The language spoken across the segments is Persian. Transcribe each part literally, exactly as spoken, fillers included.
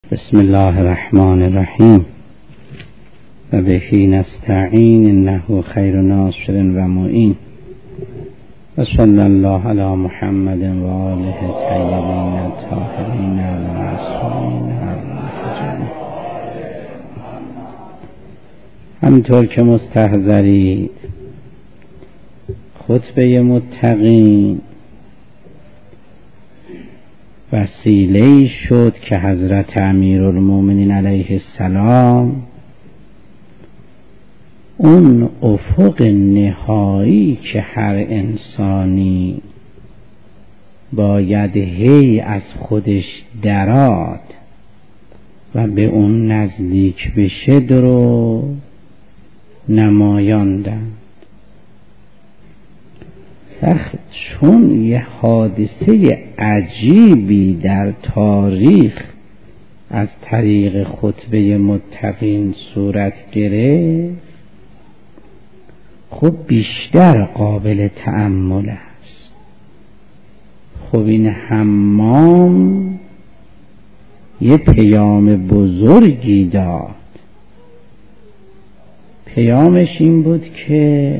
بسم الله الرحمن الرحیم و بهی نستعین انه خیر ناصر و معین و صلی الله علی محمد و آله طیبین الطاهرین و معصومین. همینطور که مستحضرید خطبه متقین وسیله‌ای شد که حضرت امیرالمومنین علیه السلام اون افق نهایی که هر انسانی باید هی از خودش درآد و به اون نزدیک بشه رو نمایاندند. چون یه حادثه عجیبی در تاریخ از طریق خطبه متقین صورت گرفت، خب بیشتر قابل تأمل است. خب این حمام یه پیام بزرگی داد. پیامش این بود که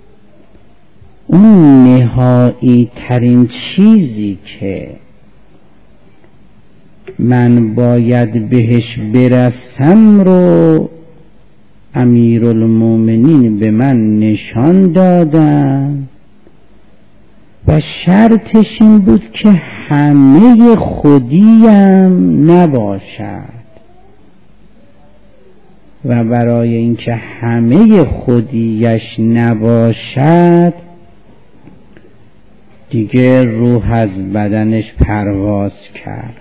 اون نهایی ترین چیزی که من باید بهش برسم رو امیرالمومنین به من نشان دادن و شرطش این بود که همه خودیم نباشد و برای اینکه همه خودیش نباشد دیگه روح از بدنش پرواز کرد.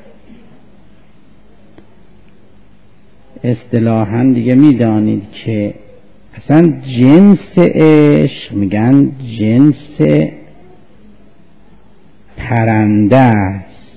اصطلاحاً دیگه میدانید که اصلا جنس عشق میگن جنس پرنده است.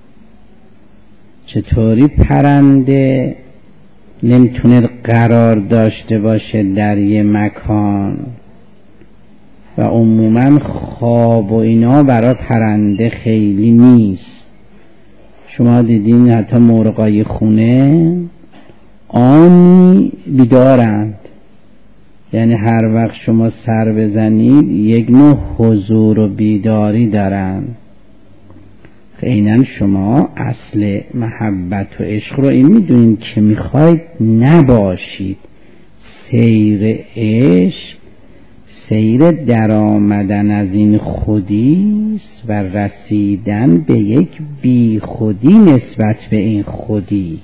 چطوری پرنده نمیتونه قرار داشته باشه در یه مکان و عموما خواب و اینا برای پرنده خیلی نیست. شما دیدین حتی مرغای خونه آنی بیدارند، یعنی هر وقت شما سر بزنید یک نوع حضور و بیداری دارند. عیناً شما اصل محبت و عشق رو این میدونید که میخواید نباشید. سیر عشق سیر در آمدن از این خودیست و رسیدن به یک بی خودی نسبت به این خودی.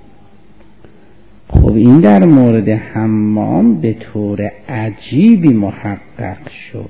خب این در مورد حمام به طور عجیبی محقق شد.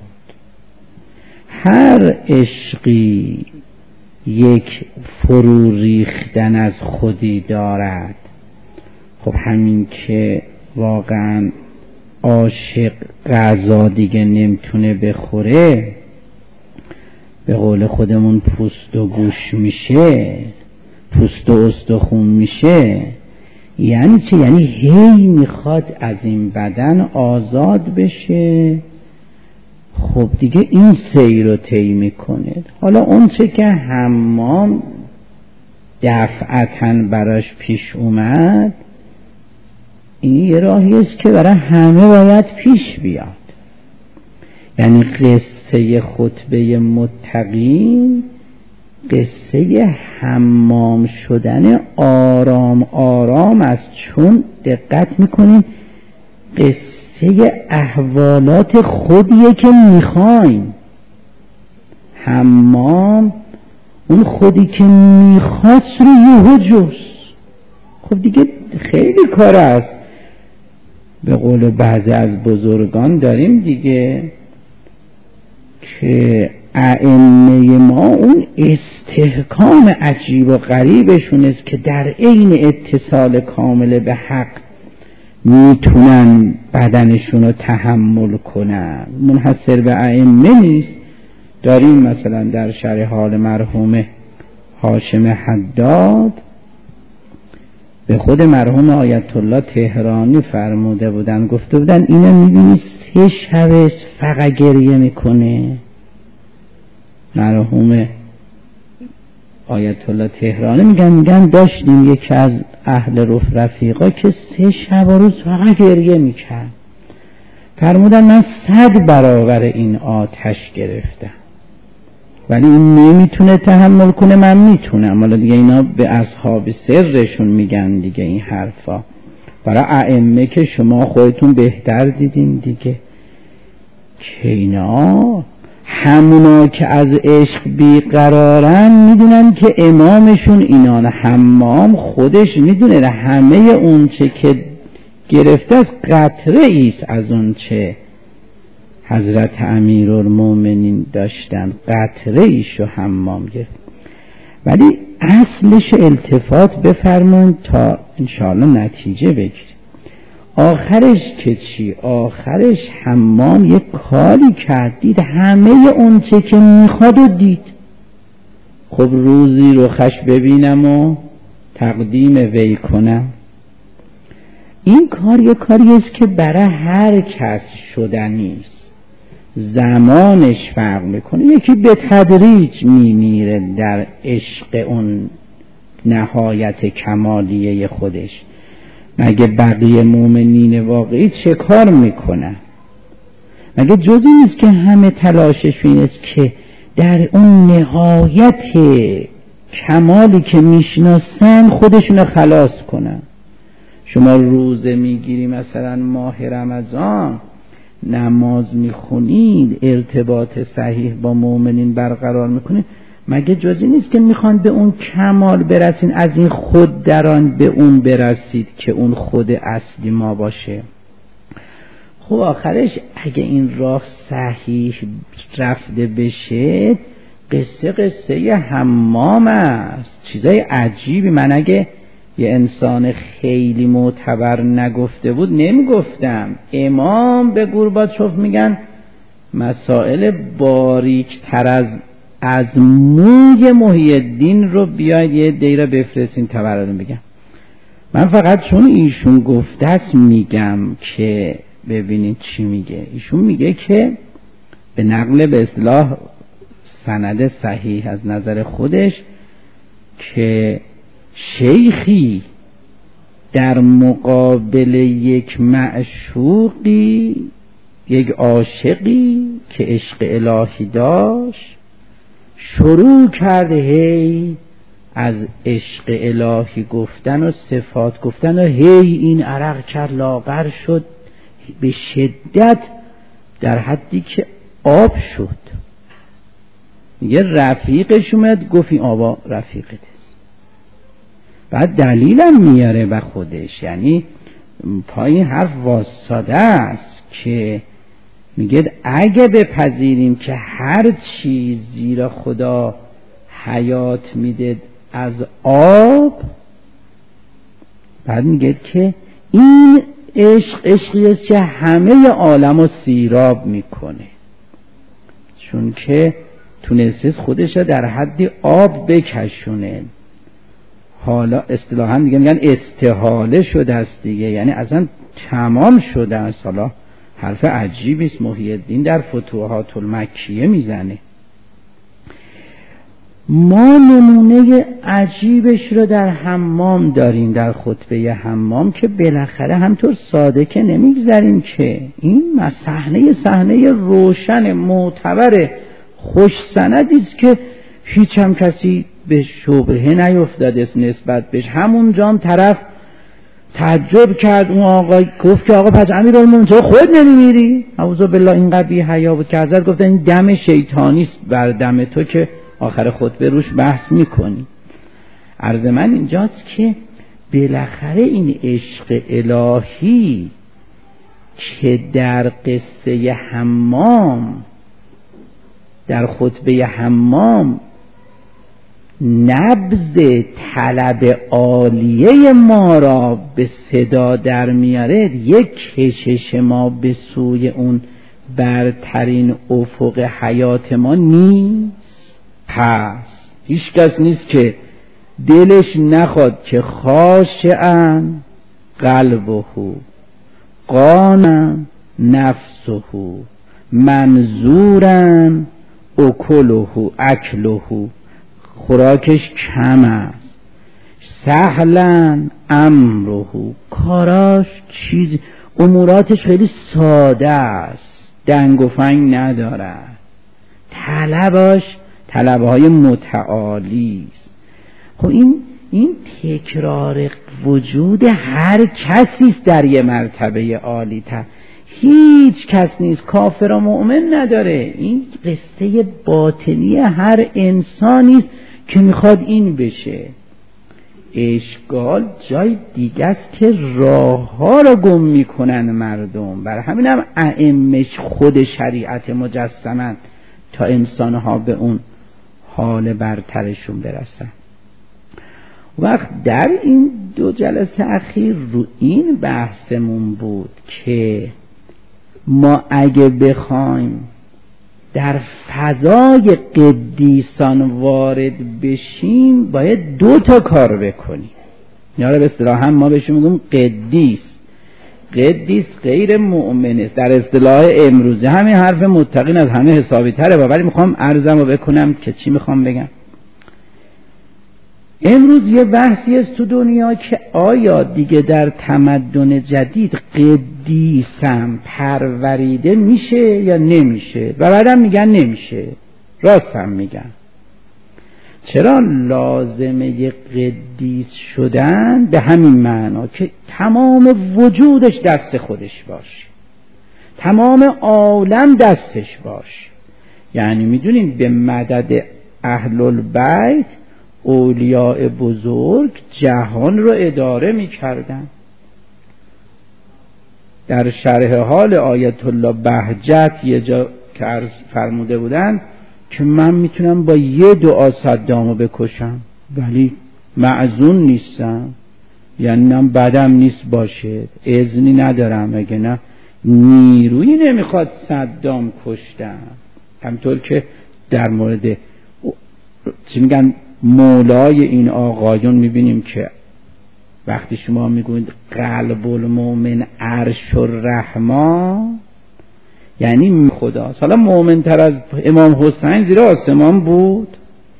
هر عشقی یک فرو ریختن از خودی دارد. خب همین که واقعا عاشق غذا دیگه نمیتونه بخوره، به قول خودمون پوست و گوش میشه، پوست و استخون میشه. یعنی چه؟ یعنی هی میخواد از این بدن آزاد بشه. خب دیگه این سیر رو طی میکنه. حالا اون چه که حمام دفعتاً براش پیش اومد، این یه راهی است که برای همه باید پیش بیاد. یعنی قصه خطبه متقین قصه حمام شدن آرام آرام است. چون دقت میکنین قصه احوالات خودیه که میخواین. حمام اون خودی که میخواست رو یهو جست. خب دیگه خیلی کار است. به قول بعضی از بزرگان داریم دیگه که ائمه ما اون استحکام عجیب و غریبشون است که در عین اتصال کامل به حق میتونن بدنشون رو تحمل کنن. منحصر به ائمه نیست. داریم مثلا در شرح حال مرحوم هاشم حداد به خود مرحوم آیت الله تهرانی فرموده بودن، گفته بودن اینو میبینی سه شب فقط گریه میکنه. مرحوم آیت الله تهرانی میگن میگن داشتیم یکی از اهل رف رفیقا که سه شب و روز فقط گریه میکرد. فرمودن من صد برابر این آتش گرفتم ولی این نمیتونه تحمل کنه، من میتونم. حالا دیگه اینا به اصحاب سرشون میگن دیگه این حرفا، برای ائمه که شما خودتون بهتر دیدین دیگه، که اینا همونا که از عشق بیقرارن میدونن که امامشون اینان حمام خودش میدونه همه اون چه که گرفته از قطره ایست از اون چه حضرت امیرالمومنین داشتن، قطره ایشو حمام گرفت. ولی اصلش التفات بفرمون تا انشاءالله نتیجه بگیریم. آخرش که چی؟ آخرش حمام یک کاری کرد، دید همه اون چه که میخواد و دید. خب روزی رو خش ببینم و تقدیم وی کنم. این کار یک کاری است که برای هر کس شدنیست، زمانش فرق میکنه. یکی به تدریج میمیره در عشق اون نهایت کمالیه خودش. مگه بقیه مومنین واقعی چه کار میکنن؟ مگه جزی نیست که همه تلاشش این است که در اون نهایت کمالی که میشناسن خودشون خلاص کنن. شما روزه میگیری مثلا ماه رمضان، نماز میخونید، ارتباط صحیح با مؤمنین برقرار میکنید، مگه جزی نیست که میخوان به اون کمال برسین، از این خود دران به اون برسید که اون خود اصلی ما باشه. خب آخرش اگه این راه صحیح رفته بشه، قصه قصه حمام است، چیزای عجیبی. من اگه یه انسان خیلی معتبر نگفته بود نمیگفتم. امام به گورباچوف میگن مسائل باریک تر از از موی محی الدین رو بیاید یه دیره بفرستین تا براتون بگم. من فقط چون ایشون گفته است میگم که ببینید چی میگه. ایشون میگه که به نقل به اصطلاح سند صحیح از نظر خودش که شیخی در مقابل یک معشوقی، یک عاشقی که عشق الهی داشت، شروع کرده هی از عشق الهی گفتن و صفات گفتن و هی این عرق کرد لاغر شد به شدت در حدی که آب شد. یه رفیقش اومد گفت این آبا رفیقت است. بعد دلیلم میاره به خودش، یعنی پایین حرف واسطه است که میگه اگه بپذیریم که هر چیز زیر خدا حیات میده از آب، بعد میگه که این عشق عشقی است که همه عالم رو سیراب میکنه، چون که تونسته خودش رو در حد آب بکشونه. حالا اصطلاحاً دیگه میگن استحاله شده است دیگه، یعنی اصلا تمام شده است. حالا حرف عجیبی است محی الدین در فتوحات المکیه میزنه. ما نمونه عجیبش رو در حمام داریم، در خطبه حمام، که بالاخره همطور ساده که نمیگذاریم که این صحنه صحنه روشن معتبر خوش سندی است که هیچ هم کسی به شبهه نیفتاده نسبت بهش. همونجا هم طرف تعجب کرد، اون آقا گفت که آقا پس امیرالمومنین تو خود نمیمیری؟ اعوذ بالله، اینقدر بی حیا بود که حضرت گفتن این دم شیطانی است بر دم تو که آخر خطبه روش بحث میکنی. عرض من اینجاست که بالاخره این عشق الهی که در قصه حمام، در خطبه حمام نبض طلب عالیه ما را به صدا در میاره، یک کشش ما به سوی اون برترین افق حیات ما نیست. پس هیچ کس نیست که دلش نخواد که خاشعاً قلبه قانا نفسه منظوراً اکله اکله، خوراکش کم است، سهلا امره، کاراش چیز اموراتش خیلی ساده است، دنگ و فنگ نداره، طلباش طلبهای متعالی است. خب این این تکرار وجود هر کسی است در یه مرتبه عالی تر، هیچ کس نیست کافر و مؤمن نداره. این قصه باطنی هر انسانی است که میخواد این بشه. اشکال جای دیگه است که راه ها را گم میکنن مردم. بر همین هم ائمش خود شریعت مجسمن تا انسان ها به اون حال برترشون برسن. وقت در این دو جلسه اخیر رو این بحثمون بود که ما اگه بخوایم در فضای قدیسان وارد بشیم باید دو تا کار بکنیم. یعنی به اصطلاح هم ما بهش میگیم قدیس. قدیس غیر مؤمن است. در اصطلاح امروزی همین حرف متقین از همه حسابی تره، ولی میخوام عرضم رو بکنم که چی میخوام بگم. امروز یه بحثی است تو دنیا که آیا دیگه در تمدن جدید قدیسم پروریده میشه یا نمیشه، و بعدم میگن نمیشه. راستم میگن. چرا لازمه قدیس شدن به همین معنا که تمام وجودش دست خودش باشه، تمام عالم دستش باشه. یعنی میدونین به مدد اهل البیت اولیاء بزرگ جهان رو اداره میکردن. در شرح حال آیت الله بهجت یه جا که عرض فرموده بودن که من میتونم با یه دعا صدامو بکشم ولی معذون نیستم، یعنی نم بدم نیست باشه، اذنی ندارم، اگه نه نیرویی نمیخواد صدام کشتم. همطور که در مورد چی میگن مولای این آقایون میبینیم که وقتی شما میگوید قلب المؤمن عرش الرحمن یعنی خداست. حالا مؤمن تر از امام حسین زیر آسمان بود.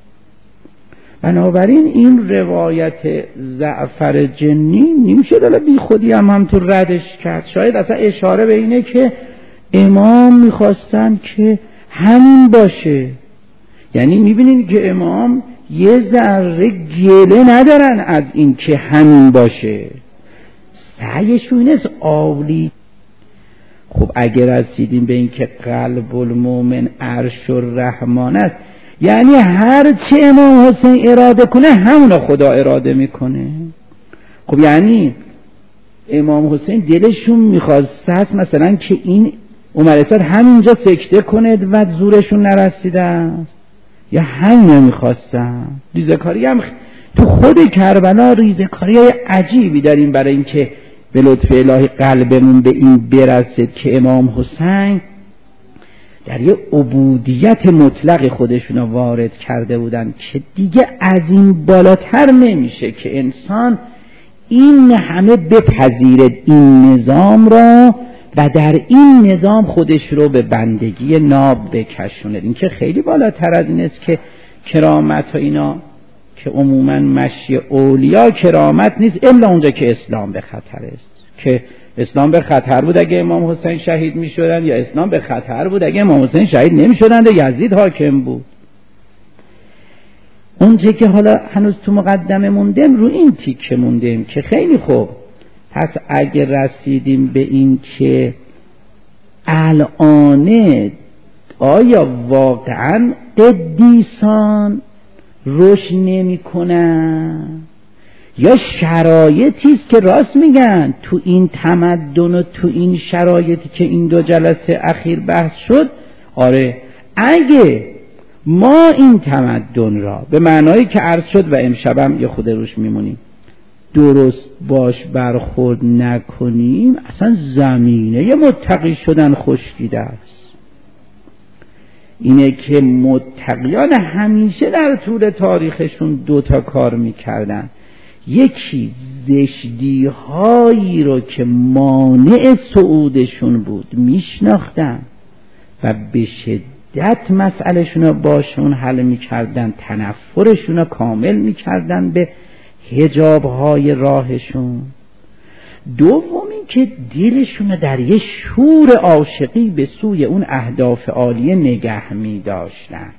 بنابراین این روایت زعفر جنی نمیشه داره بی خودی هم هم تو ردش کرد. شاید اصلا اشاره به اینه که امام میخواستن که همین باشه. یعنی میبینید که امام یه ذره گله ندارن از این که همین باشه، سعیشون اینه عالی. خب اگر رسیدیم به این که قلب المؤمن عرش الرحمن است، یعنی هر چه امام حسین اراده کنه همونو خدا اراده میکنه. خب یعنی امام حسین دلشون میخواست مثلا که این عمر اسد همینجا سکته کنه و زورشون نرسیده است، یا همین میخواستن. ریزکاری هم تو خود کربلا ریزکاری های عجیبی داریم برای اینکه به لطف الهی قلبمون به این برسد که امام حسین در یه عبودیت مطلق خودشون وارد کرده بودن که دیگه از این بالاتر نمیشه که انسان این همه بپذیرد این نظام را و در این نظام خودش رو به بندگی ناب بکشوند. این که خیلی بالاتر از این است که کرامت و اینا که عموما مشی اولیا کرامت نیست الا اونجا که اسلام به خطر است. که اسلام به خطر بود اگه امام حسین شهید می شدن، یا اسلام به خطر بود اگه امام حسین شهید نمی شدن و یزید حاکم بود. اونجا که حالا هنوز تو مقدمه موندیم رو این تیکه موندیم که خیلی خوب. پس اگه رسیدیم به این که الان آیا واقعا قدیسان رشد نمی کنن یا شرایطی است که راست میگن تو این تمدن و تو این شرایطی که این دو جلسه اخیر بحث شد. آره اگه ما این تمدن را به معنایی که عرض شد و امشبم یه خود روش میمونیم درست باش برخورد نکنیم، اصلا زمینه متقی شدن خشکیده است. اینه که متقیان همیشه در طول تاریخشون دوتا کار میکردن. یکی زشتی هایی رو که مانع صعودشون بود میشناختن و به شدت مسئلهشون رو باشون حل میکردن، تنفرشون رو کامل میکردن به حجاب‌های راهشون، دوم این که دلشون در یه شور عاشقی به سوی اون اهداف عالیه نگه می داشتن.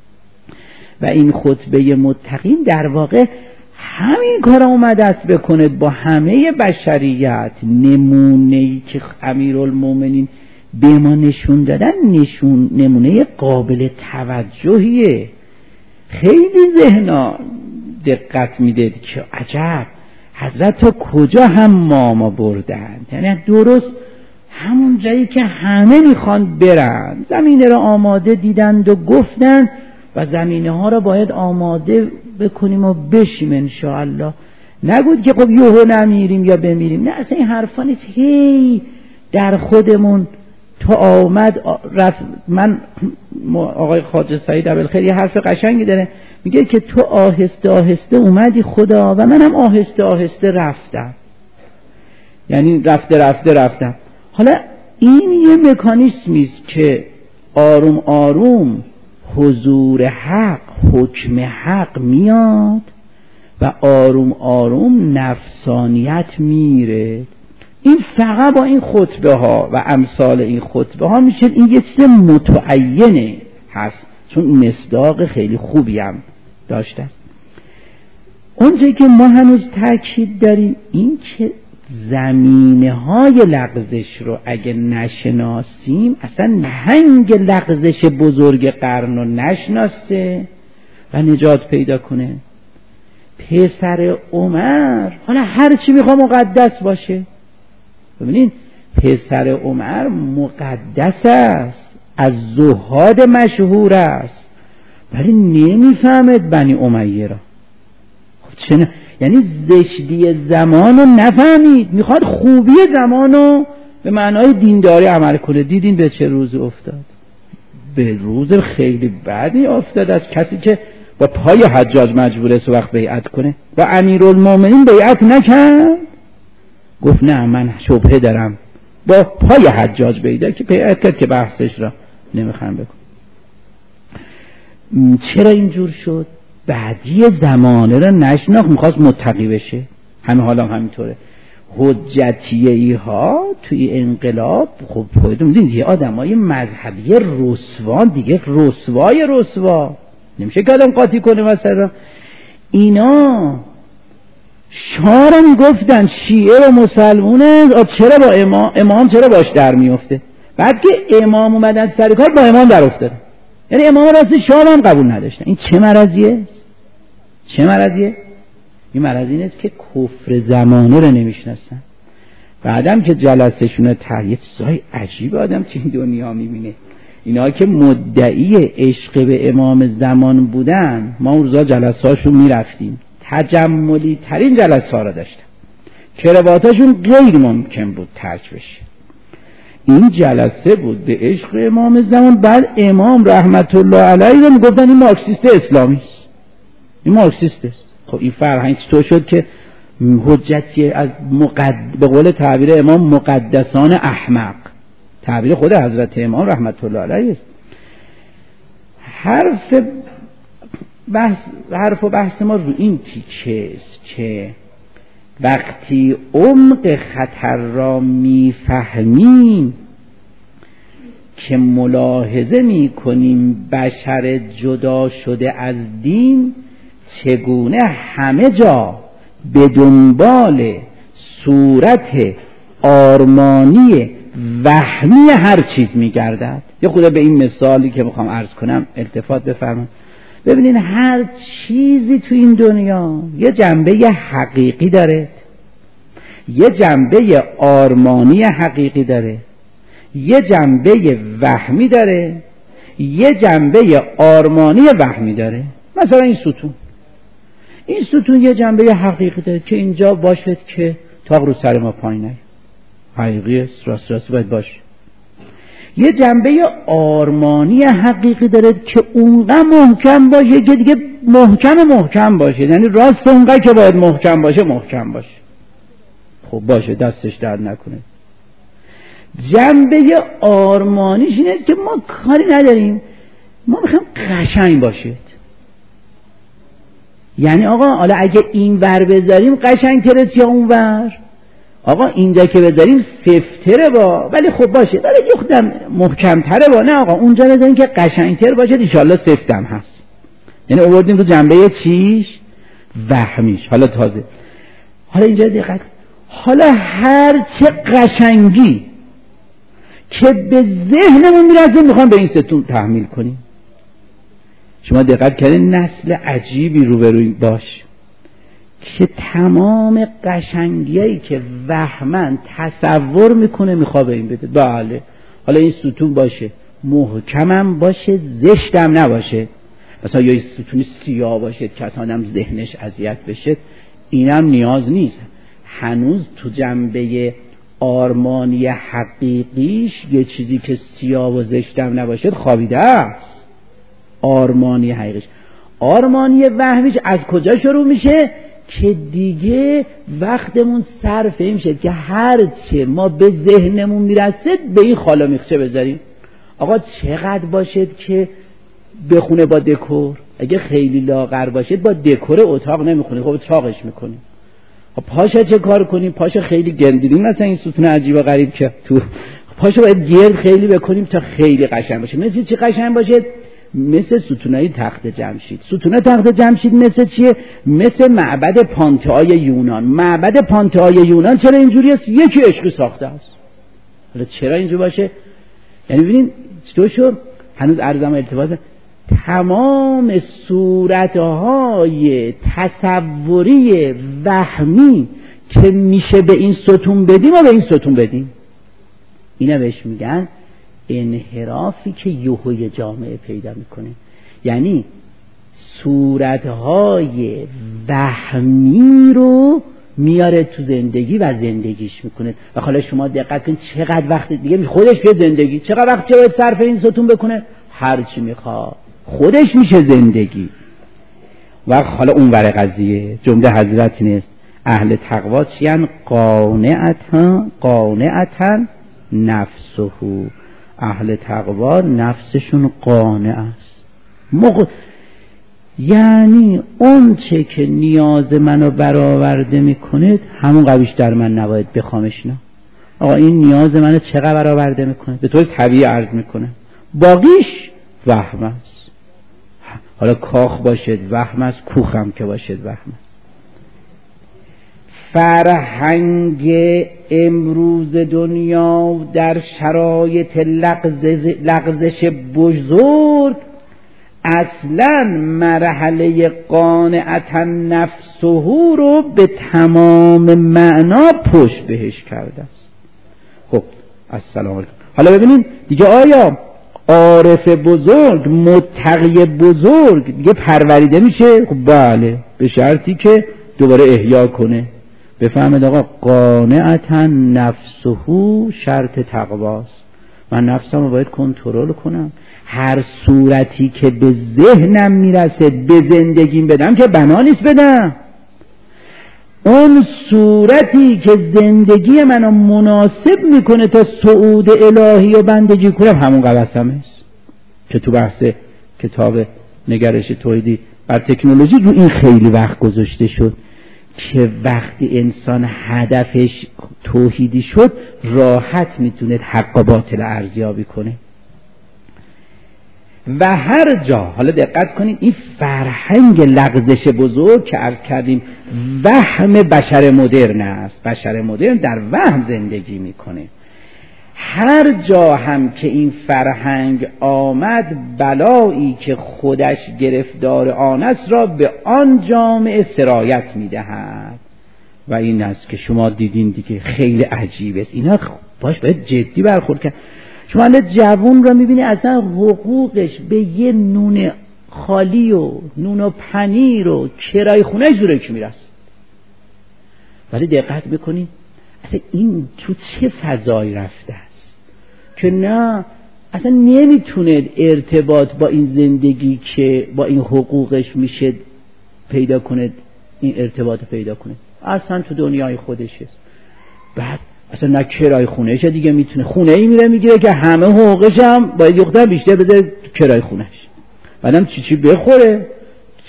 و این خطبه متقین در واقع همین کار اومده است بکنه با همه بشریت. نمونه‌ای که امیرالمومنین به ما نشون دادن نشون نمونه قابل توجهیه. خیلی ذهنا دقت میدید که عجب حضرت تا کجا هم ما بردن، یعنی درست همون جایی که همه میخوان برن زمینه را آماده دیدند و گفتن و زمینه ها را باید آماده بکنیم و بشیم انشاءالله. نگود که خب یهو نمیریم یا بمیریم، نه اصلا این حرفا نیست. هی در خودمون تو آمد رفت. من آقای خواجه سعید ابوالخیر یه حرف قشنگی داره، میگه که تو آهسته آهسته اومدی خدا و منم آهسته آهسته رفتم، یعنی رفته رفته رفتم. حالا این یه مکانیسمی است که آروم آروم حضور حق، حکم حق میاد و آروم آروم نفسانیت میره. این فقط با این خطبه ها و امثال این خطبه ها میشه این یه چیز متعینه هست، چون مصداق خیلی خوبی هم داشته است. اونجایی که ما هنوز تاکید داریم این که زمینه های لغزش رو اگه نشناسیم، اصلا نهنگ لغزش بزرگ قرن رو نشناسه و نجات پیدا کنه. پسر عمر حالا هر چی میخوا مقدس باشه، ببینین پسر عمر مقدس است، از زهاد مشهور است، ولی نمیفهمد بنی امیه را. خب چه یعنی زشتی زمان رو نفهمید، میخواد خوبی زمان رو به معنای دینداری عمل کنه. دیدین به چه روز افتاد؟ به روز خیلی بدی افتاد از کسی که با پای حجاج مجبور است وقت بیعت کنه و امیرالمومنین بیعت نکرد. گفت نه من شبهه دارم، با پای حجاج بیعت که بیعت کرد که بحثش را نمیخوام بکن. چرا اینجور شد؟ بعدی زمانه را نشناخت، میخواست متقی بشه. همه حالا همینطوره. حجتیه ای ها توی انقلاب خب خودتون میدونید یه آدم های مذهبی رسوا دیگه، رسوای رسوا نمیشه که آدم قاطی کنه مثلا. اینا شعار میگفتن شیعه و مسلمونه چرا با امام امام چرا باش در میفته. بعد که امام اومدن سر کار با امام در افتاد، یعنی امام راست شاه هم قبول نداشتن. این چه مرضیه؟ چه مرضیه؟ این مرض این است که کفر زمانه رو نمیشناسن. بعدم که جلسهشون تحریف چیزای عجیب آدم تو این دنیا میبینه. اینا که مدعی عشق به امام زمان بودن، ما اون روزا جلسه هاشون میرفتیم، تجملی ترین جلسه ها رو داشتن، کرواتاشون غیر ممکن بود ترک بشه. این جلسه بود به عشق امام زمان. بعد امام رحمت الله علیه رو میگفتن این مارکسیست اسلامی است، این مارکسیست است. خب این فرهنگ تو شد که حجتی از مقد... به قول تعبیر امام مقدسان احمق، تعبیر خود حضرت امام رحمت الله علیه است. حرف بحث حرف و بحث ما رو این تیکه است که وقتی عمق خطر را میفهمیم که ملاحظه میکنیم بشر جدا شده از دین چگونه همه جا به دنبال صورت آرمانی وهمی هر چیز میگردد. یه خدا به این مثالی که میخوام عرض کنم التفات بفرمایید. ببینین هر چیزی تو این دنیا یه جنبه حقیقی داره، یه جنبه آرمانی حقیقی داره، یه جنبه وهمی داره، یه جنبه آرمانی وهمی داره. مثلا این ستون، این ستون یه جنبه حقیقی داره که اینجا باشد که تاق رو سر ما پایین نیاد، حقیقی است، راست راست باید باشه. یه جنبه آرمانی حقیقی داره که اونقدر محکم باشه که دیگه محکم محکم باشه، یعنی راست اونقدر که باید محکم باشه محکم باشه. خب باشه، دستش درد نکنه. جنبه آرمانیش اینه که ما کاری نداریم، ما میخوایم قشنگ باشه. یعنی آقا حالا اگه این ور بذاریم قشنگتره یا اون ور؟ آقا اینجا که بذاریم سفتره با، ولی خب باشه ولی یه خودم محکمتره با. نه آقا اونجا بذاریم که قشنگتر باشه، انشالله سفتم هست. یعنی آوردیم رو جنبه چیش؟ وهمیش. حالا تازه حالا اینجا دقت، حالا هر چه قشنگی که به ذهنمون میرسه میخوام به این ستون تحمیل کنیم. شما دقت کردین نسل عجیبی روبروی باش که تمام قشنگیایی که وهمن تصور میکنه میخواد به این بده. بله حالا این ستون باشه محکمم باشه زشتم نباشه، مثلا یا ستون سیاه باشه کسانم ذهنش اذیت بشه، اینم نیاز نیست. هنوز تو جنبه آرمانی حقیقیش یه چیزی که سیاه و زشتم نباشه خوابیده است. آرمانی حقیقیش، آرمانی وهمیش از کجا شروع میشه؟ که دیگه وقتمون صرف این میشه که هرچه ما به ذهنمون میرسه به این خالا میخچه بذاریم. آقا چقدر باشد که بخونه با دکور؟ اگه خیلی لاغر باشد با دکور اتاق نمیخونه، خب چاقش میکنیم. خب پاشه چه کار کنیم؟ پاشه خیلی گندیدیم، مثلا این ستون عجیب و غریب که تو پاشه باید گرد خیلی بکنیم تا خیلی قشنگ باشه. مثل چی قشنگ باشه؟ مثل ستونای تخت جمشید. ستون تخت جمشید مثل چیه؟ مثل معبد پانتئای یونان. معبد پانتئای یونان چرا اینجوری است؟ یکی عشقی ساخته است. حالا چرا اینجوری باشه؟ یعنی ببینین چطور شد؟ هنوز ارزم ارتباط تمام صورتهای تصوری وهمی که میشه به این ستون بدیم و به این ستون بدیم. اینا بهش میگن انحرافی که یهوی جامعه پیدا میکنه. یعنی صورتهای وهمی رو میاره تو زندگی و زندگیش میکنه. و حالا شما دقت کنید چقدر وقت دیگه خودش به زندگی چقدر وقت چه باید صرف این ستون بکنه؟ هر چی میخواد خودش میشه زندگی. و حالا اون ور قضیه جمله حضرت نیست اهل تقوا چیان؟ قانعتا قانعتا نفسه. اهل تقوا نفسشون قانع است. مق... یعنی اون چه که نیاز منو برآورده میکنه همون قویش در من نباید بخوامش. نه آقا این نیاز منو چقدر برآورده میکنه؟ به طور طبیعی عرض میکنه، باقیش وهم است. حالا کاخ باشد وهم است، کوخم که باشد وهم است. فرهنگ امروز دنیا در شرایط لغزش, لغزش بزرگ اصلا مرحله قانعتا نفسه رو به تمام معنا پشت بهش کرده است. خب السلام علیکم. حالا ببینید دیگه آیا عارف بزرگ متقی بزرگ دیگه پروریده میشه؟ خب بله، به شرطی که دوباره احیا کنه. بفهمید آقا قانعتا نفسه شرط تقواست. من نفسم رو باید کنترل کنم. هر صورتی که به ذهنم میرسه به زندگیم بدم که بنا نیست بدم. اون صورتی که زندگی منو مناسب میکنه تا صعود الهی و بندگی کنم همون قواسم است که تو بحث کتاب نگرش توحیدی بر تکنولوژی رو این خیلی وقت گذاشته شد که وقتی انسان هدفش توحیدی شد راحت میتونه حق و باطل ارزیابی کنه. و هر جا حالا دقت کنید این فرهنگ لغزش بزرگ که عرض کردیم وهم بشر مدرن است. بشر مدرن در وهم زندگی میکنه. هر جا هم که این فرهنگ آمد بلایی که خودش گرفتار آن است را به آن جامعه سرایت میدهد. و این است که شما دیدین دیگه خیلی عجیب است. اینا باش باید جدی برخورد کرد. شما الان جوون را میبینی اصلا حقوقش به یه نون خالی و نون و پنیر و کرای خونه زوره که میرسه. ولی دقت میکنی اصلا این تو چه فضایی رفته است که نه اصلا نمیتونه ارتباط با این زندگی که با این حقوقش میشه پیدا کنه، این ارتباط پیدا کنه. اصلا تو دنیای خودش است. بعد اصلا نه کرای خونهش دیگه میتونه، خونه ای میره میگیره که همه حقوقش هم باید یه خودم بیشتر بذاره تو کرای خونهش. بعدم چی چی بخوره، چی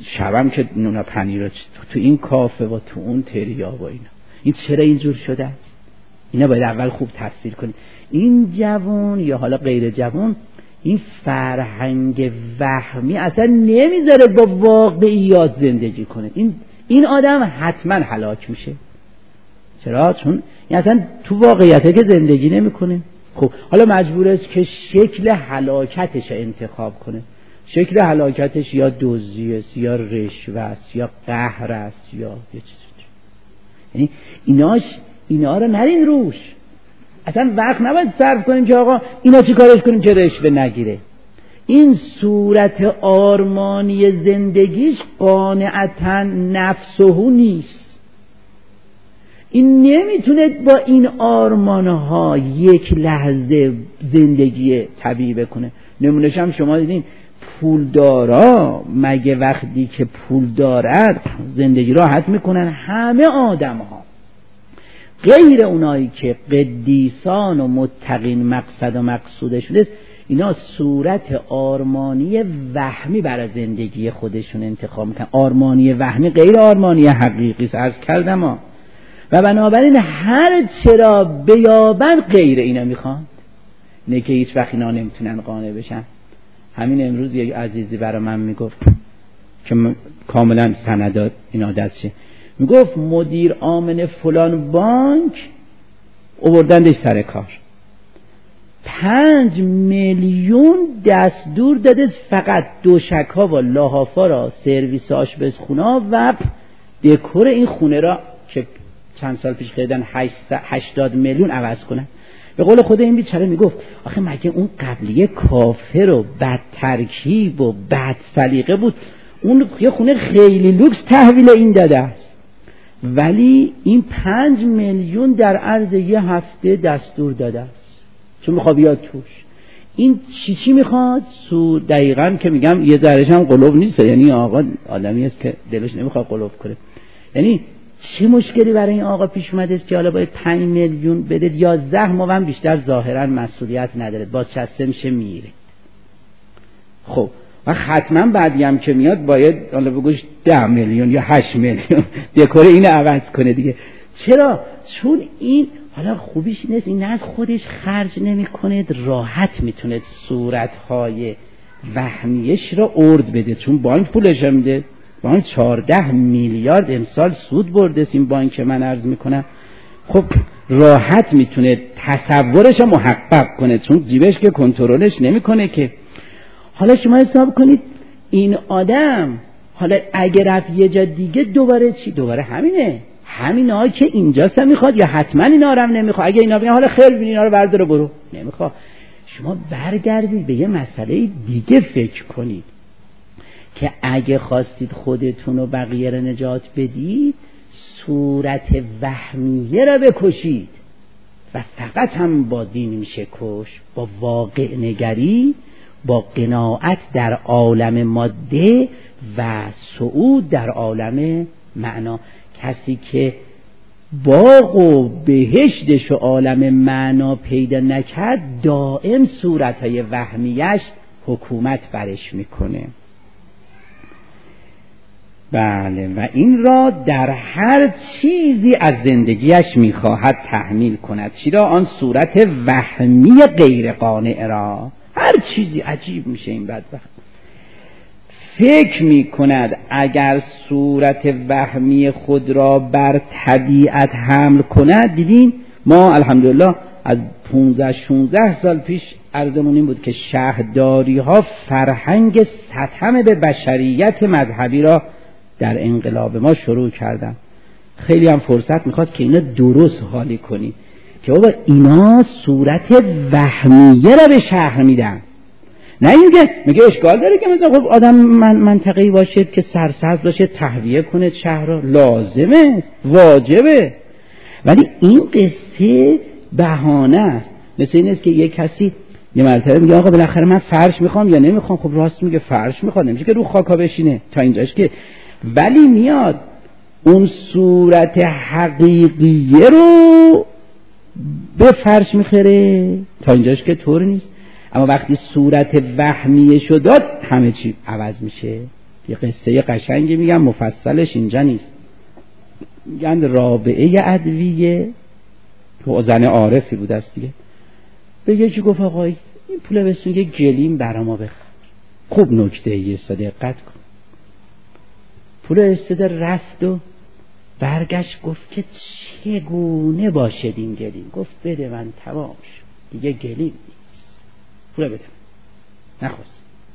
شبم که نون پنیر تو, تو این کافه و تو اون تریا و اینا، این چرا اینجور شده است؟ اینا باید اول خوب تفسیر کنید. این جوان یا حالا غیر جوان این فرهنگ وهمی اصلا نمیذاره با واقعیات زندگی کنه. این این آدم حتما هلاک میشه. چرا؟ چون این اصلا تو واقعیته که زندگی نمیکنه. خب حالا مجبور است که شکل هلاکتش انتخاب کنه. شکل هلاکتش یا دزدی است یا رشوه است یا قهر است یا یه چیزی. یعنی ایناش اینا رو نرین روش، اصلا وقت نباید صرف کنیم که آقا اینا چی کارش کنیم که رشوه نگیره. این صورت آرمانی زندگیش قانعتا نفسهو نیست. این نمیتونه با این آرمانها یک لحظه زندگی طبیعی بکنه. نمونهش هم شما دیدین پولدارا مگه وقتی که پول دارد زندگی راحت میکنن؟ همه آدم ها غیر اونایی که قدیسان و متقین مقصد و مقصودشون است، اینا صورت آرمانی وهمی برای زندگی خودشون انتخاب میکنن. آرمانی وهمی غیر آرمانی حقیقی است، عرض کردم ها. و بنابراین هر چرا بیابن غیر اینا میخوان، نه که هیچ وقت اینا نمیتونن قانع بشن. همین امروز یک عزیزی برای من میگفت که کاملا سندات اینا دستشه، میگفت مدیر عامل فلان بانک آوردندش سر کار، پنج میلیون دستور داده فقط دوشک‌ها و لحافا را، سرویس آشپزخونه و دکور این خونه را که چند سال پیش خریدن هشتاد میلیون عوض کنن. به قول خود این بیچاره میگفت آخه مگه اون قبلیه کافر و بد ترکیب و بد سلیقه بود، اون یه خونه خیلی لوکس تحویل این داده است، ولی این پنج میلیون در عرض یه هفته دستور داده است چون میخواد بیاد توش. این چی چی میخواد؟ سود. دقیقاً که میگم یه ذرهش هم قلوب نیست، یعنی آقا آدمی است که دلش نمیخواد قلوب کنه. یعنی چه مشکلی برای این آقا پیش اومده است که حالا باید پنج میلیون بده؟ یازده ماه هم بیشتر ظاهرا مسئولیت نداره، بازنشسته میشه میره. خب و حتما بعدی هم که میاد باید حالا بگوش ده میلیون یا هشت میلیون دکور اینو عوض کنه دیگه. چرا؟ چون این حالا خوبیش نیست این از خودش خرج نمیکنه، راحت میتونه صورتهای وهمیش را ارد بده، چون بانک پولش میده. بانک چهارده میلیارد امسال سود برده این بانک که من عرض میکنم. خب راحت میتونه تصورش رو محقق کنه، چون جیبش که کنترلش نمیکنه که. حالا شما حساب کنید این آدم حالا اگر رفت یه جا دیگه دوباره چی؟ دوباره همینه، همینا که اینجاست هم میخواد یا حتما اینا رو هم نمیخواد. اگه اینا بگن حالا خیر ببین اینا رو بردار برو، نمیخواد. شما برگردید به یه مسئله دیگه فکر کنید که اگه خواستید خودتون و بقیه رو نجات بدید صورت وهمیه را بکشید و فقط هم با دین میشه کش، با واقع نگری، با قناعت در عالم ماده و صعود در عالم معنا. کسی که باغ و بهشتش و عالم معنا پیدا نکرد دائم صورتهای وهمیش حکومت برش میکنه. بله، و این را در هر چیزی از زندگیش میخواهد تحمیل کند. چرا؟ آن صورت وهمی غیر قانع را. هر چیزی عجیب میشه این بدبخت. فکر میکند اگر صورت وهمی خود را بر طبیعت حمل کند. دیدین ما الحمدلله از پونزده شونزده سال پیش عرضمون این بود که شهرداری ها فرهنگ ستم به بشریت مذهبی را در انقلاب ما شروع کردن. خیلی هم فرصت میخواد که اینا درست حالی کنی که بابا اینا صورت وهمیه را به شهر میدن. نه اینکه میگه اشکال داره که مثلا خب آدم من منطقه‌ای باشه که سرسبز باشه تهویه کنه شهر را، لازمه، واجبه. ولی این قصه بهانه است. مثل این است که یک کسی یه مرتبه میگه آقا بالاخره من فرش میخوام یا نمیخوام. خب راست میگه، فرش میخواد، نمیشه که رو خاکا بشینه تا اینجاش که. ولی میاد اون صورت حقیقیه رو به فرش میخره تا اینجاش که طور نیست. اما وقتی صورت وهمیه شد همه چی عوض میشه. یه قصه قشنگی میگم، مفصلش اینجا نیست. میگن رابعه ادویه تو زن عارفی بود است دیگه، به یکی گفت آقای این پول بسون یه گلیم برا ما بخر. خوب نکته یه دقت کن. پول استده رفت و برگشت گفت که چگونه باشد این گلیم؟ گفت بده من تمام شد دیگه گلیم نیست، پول بده. نخواست.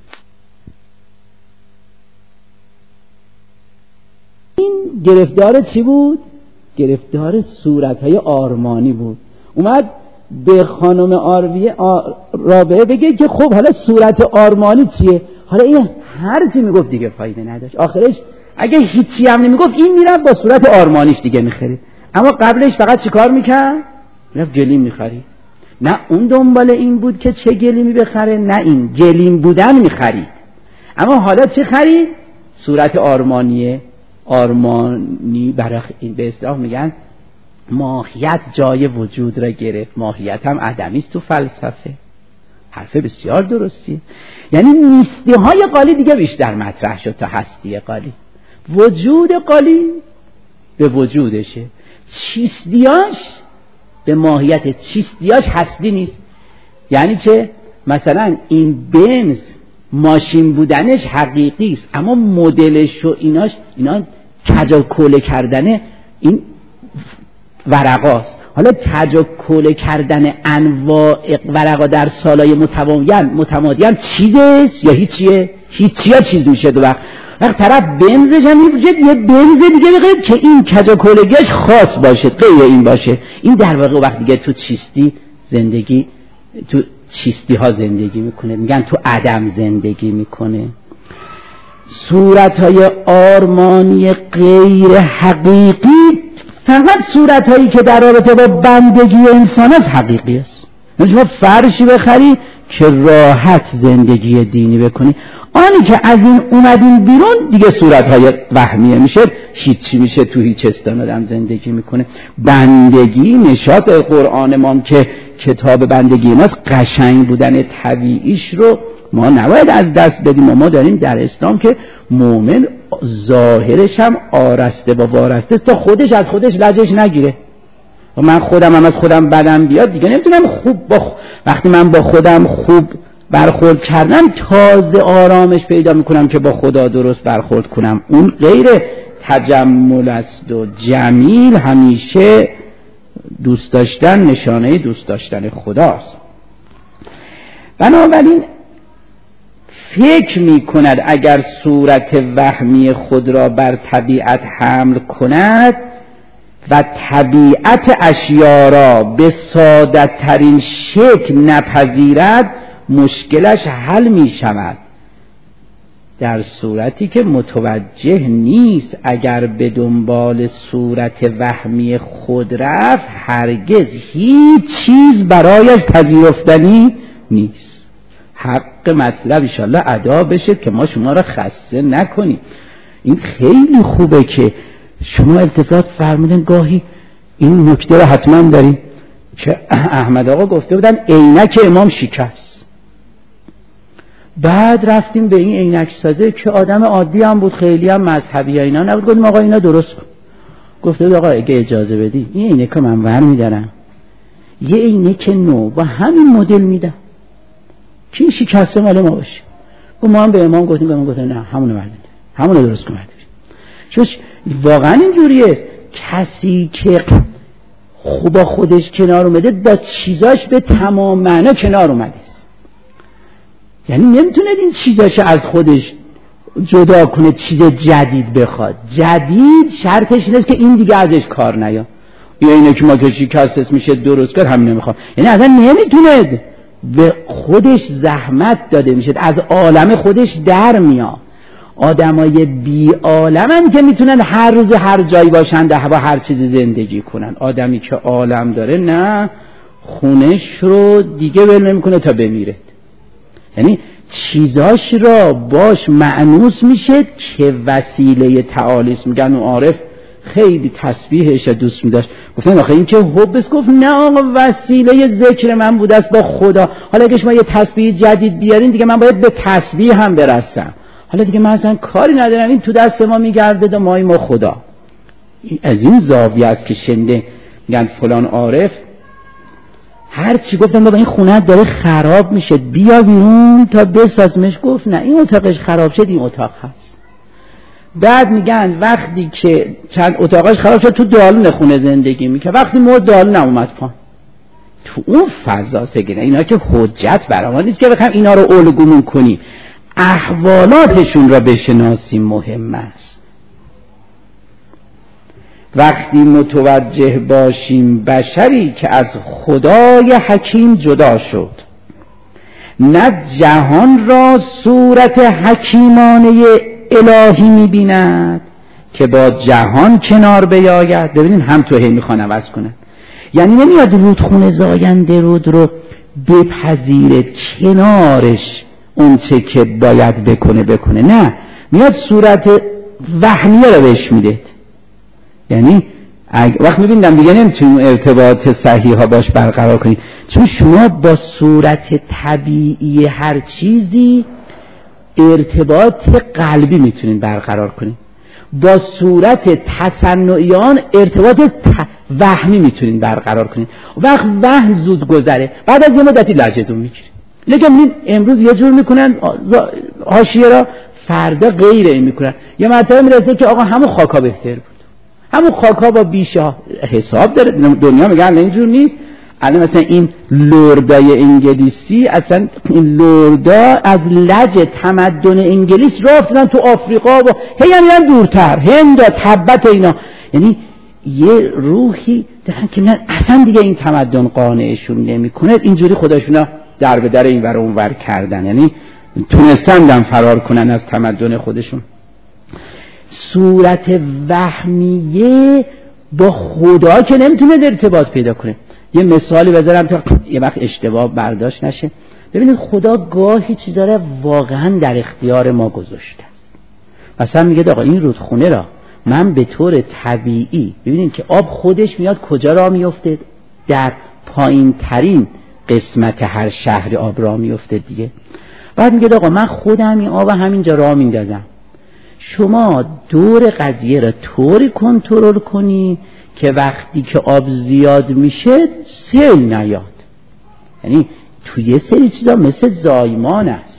این گرفتار چی بود؟ گرفتار صورتهای آرمانی بود. اومد به خانم آرویه آر... رابعه بگه که خب حالا صورت آرمانی چیه؟ حالا این هر چی میگفت دیگه فایده نداشت. آخرش اگه هیچی هم نمیگفت این میرفت با صورت آرمانیش دیگه میخرید. اما قبلش فقط چی کار میکرد؟ میرفت گلیم میخرید. نه اون دنبال این بود که چه گلیمی بخره، نه این گلیم بودن میخرید. اما حالا چه خرید؟ صورت آرمانیه. آرمانی برای این به اصطلاح میگن ماهیت جای وجود را گرفت. ماهیت هم عدمی است تو فلسفه. حرف بسیار درستی. یعنی نیستی های قالی دیگه بیشتر مطرح شد تا هستی قالی. وجود قالی به وجودشه، چیستیاش به ماهیت چیستیاش هستی نیست. یعنی چه؟ مثلا این بنز ماشین بودنش حقیقی است، اما مدلش و ایناش اینا کجا کوله کردن این ورقاست. حالا کجا کوله کردن انواع ورقا در سالای متمادی متمادی چیزه یا هیچیه؟ هیچیه چیز میشه. دو وقت وقت طرف بنزش هم میشه یه بنز دیگه بگید که این کجا کولگیش خاص باشه، غیر این باشه. این در واقع وقت دیگه تو چیستی زندگی، تو چیستی ها زندگی میکنه. میگن تو عدم زندگی میکنه. صورت های آرمانی غیر حقیقی فقط صورت هایی که در رابطه با بندگی انسان است حقیقی است. شما فرشی بخری که راحت زندگی دینی بکنی. آنی که از این اومدین بیرون دیگه صورت های وهمیه میشه، هیچی میشه، تو هیچ استان آدم زندگی میکنه. بندگی نشاط قرآن ما که کتاب بندگی ماست، قشنگ بودن طبیعیش رو ما نباید از دست بدیم. و ما داریم در اسلام که مؤمن ظاهرش هم آرسته با وارسته است تا خودش از خودش لجش نگیره. و من خودم هم از خودم بدم بیاد دیگه نمیتونم خوب با خ... وقتی من با خودم خوب برخورد کردم تازه آرامش پیدا میکنم که با خدا درست برخورد کنم. اون غیر تجمل است و جمیل همیشه دوست داشتن نشانه دوست داشتن خداست. بنابراین فکر میکند اگر صورت وهمی خود را بر طبیعت حمل کند و طبیعت اشیا را به ساده ترین شکل نپذیرد مشکلش حل می شود. در صورتی که متوجه نیست اگر به دنبال صورت وهمی خود رفت هرگز هیچ چیز برایش پذیرفتنی نیست. حق مطلب انشالله ادا بشه که ما شما را خسته نکنیم. این خیلی خوبه که شما التفات فرمودن. گاهی این نکته رو حتما داریم که احمد آقا گفته بودن عینک امام شکست. بعد رفتیم به این عینک سازه که آدم عادی هم بود، خیلی هم مذهبی اینا نبود. گفتیم آقا اینا درست کن. گفته بود آقا اگه اجازه بدی این عینک من ور میدارم یه عینک نو با همین مدل میدم که این شکسته مال ما باشه. و ما هم به امام گفتیم، به امام گفتیم نه همونو ور بده، همونو درست کن. چون واقعا اینجوریه کسی که خوبا خودش کنار اومده با چیزاش به تمام معنا کنار اومده. یعنی نمیتونه این چیزاشو از خودش جدا کنه، چیز جدید بخواد. جدید شرطش اینه که این دیگه ازش کار نیا. یا اینه که ما که شکست میشه درست کرد همین نمیخواد. یعنی اصلا نمیتونه، به خودش زحمت داده میشه، از عالم خودش در میاد. آدمای بی عالمن که میتونن هر روز هر جایی باشن ده با هر چیزی زندگی کنن. آدمی که عالم داره نه خونش رو دیگه ول نمیکنه تا بمیره. یعنی چیزاش را باش مأنوس میشه که وسیله تعالی است. میگن اون عارف خیلی تسبیحش دوست می‌داشت. گفتن آخه این که حب است. گفت نه آقا وسیله ذکر من بوده است با خدا. حالا اگه شما یه تسبیح جدید بیارین دیگه من باید به تسبیح هم برسم. حالا دیگه من اصلا کاری ندارم، این تو دست ما میگرده و مای ما خدا. از این زاویه است که شنده میگن فلان عارف هر چی گفتن بابا این خونه داره خراب میشه بیا بیرون تا بسازمش، گفت نه این اتاقش خراب شد این اتاق هست. بعد میگن وقتی که چند اتاقش خراب شد تو دالون خونه زندگی میکنه، وقتی مرد دالون اومد پایین. تو اون فضا سگیره اینا که حجت برای نیست که بخوایم اینا رو الگومون کنیم، احوالاتشون را بشناسیم مهم است. وقتی متوجه باشیم بشری که از خدای حکیم جدا شد، نه جهان را صورت حکیمانه الهی می‌بیند که با جهان کنار بیاید. ببینید هم تو هی میخوان عوض کنن، یعنی نمیاد رودخونه زاینده رود رو بپذیره کنارش اون چه که باید بکنه بکنه، نه میاد صورت وهمیه رو بهش میده. یعنی وقت میبینم دیگه نمیتونیم ارتباط صحیح ها باش برقرار کنیم، چون شما با صورت طبیعی هر چیزی ارتباط قلبی میتونین برقرار کنین، با صورت تصنعیان ارتباط ت... وهمی میتونین برقرار کنین. وقت وهم زود گذره، بعد از یه مدتی لجدون میگیره. لیکن امروز یه جور میکنن حاشیه را، فردا غیر این میکنن. یه مرتبه میرسه که آقا همون خاکا بهتر بود، همون خاکا با بیشه حساب داره. دنیا میگن اینجور نیست. الان مثلا این لردای انگلیسی، اصلا این لردا از لج تمدن انگلیس راه افتادن تو آفریقا و هی یعنی دورتر هند تبت اینا، یعنی یه روحی دارن که من اصلا دیگه این تمدن قانعشون نمیکنه، اینجوری خودشونا در به در این ور اون ور کردن، یعنی تونستن فرار کنن از تمدن خودشون. صورت وهمیه با خدا که نمیتونه ارتباط پیدا کنه. یه مثالی بذارم تا یه وقت اشتباه برداشت نشه. ببینید خدا گاهی چیزا رو واقعا در اختیار ما گذاشته است. مثلا میگه آقا این رودخونه را من به طور طبیعی، ببینید که آب خودش میاد کجا را میفته؟ در پایین ترین قسمت هر شهر آب را میفته دیگه. بعد میگه آقا من خودم این آب همینجا را میندازم، شما دور قضیه را طوری کنترل کنی که وقتی که آب زیاد میشه سیل نیاد. یعنی توی یه سری چیزا مثل زایمان است،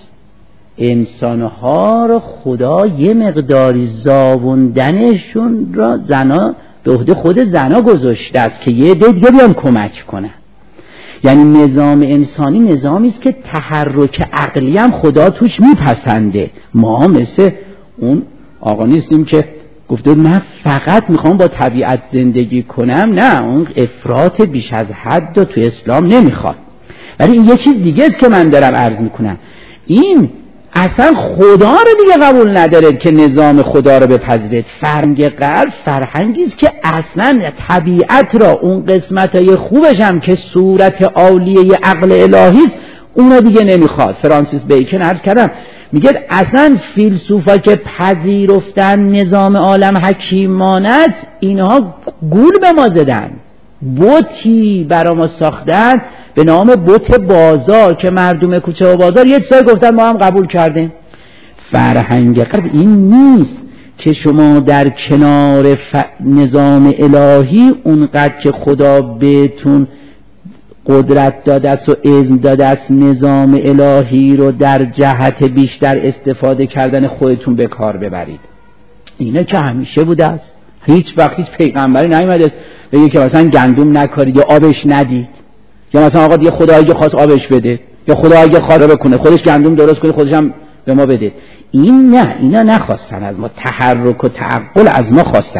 انسانها را خدا یه مقداری زاوندنشون را زنا به عهده خود زنا گذاشته است که یه عده دیگه بیان کمک کنن. یعنی نظام انسانی نظامی است که تحرک عقلی هم خدا توش میپسنده. ما مثل اون آقا نیستیم که گفته من فقط میخوام با طبیعت زندگی کنم، نه اون افراط بیش از حد رو تو اسلام نمیخواد. ولی این یه چیز دیگه است که من دارم عرض میکنم، این اصلا خدا رو دیگه قبول نداره که نظام خدا رو بپذیرید. فرهنگ غرب فرهنگی است که اصلا طبیعت را اون قسمتای خوبش هم که صورت عالیه عقل الهی است اون رو دیگه نمیخواد. فرانسیس بیکن عرض کردم میگه اصلا فیلسوفا که پذیرفتن نظام عالم حکیمانه است اینها گول به ما زدن، بوتی برا ما ساختن به نام بوت بازار که مردم کوچه و بازار یک سای گفتن ما هم قبول کردیم. فرهنگ غرب این نیست که شما در کنار ف... نظام الهی اونقدر که خدا بهتون قدرت داده است و اذن داده است نظام الهی رو در جهت بیشتر استفاده کردن خودتون به کار ببرید. اینه که همیشه بوده است، هیچ وقت هیچ پیغمبری نیامده است بگه که مثلا گندم نکارید یا آبش ندید، یا مثلا آقا دیگه خدا اگه خواست آبش بده، یا خدا اگه خواست بکنه خودش گندم درست کنه خودش هم به ما بده. این نه، اینا نخواستن از ما، تحرک و تعقل از ما خواستن.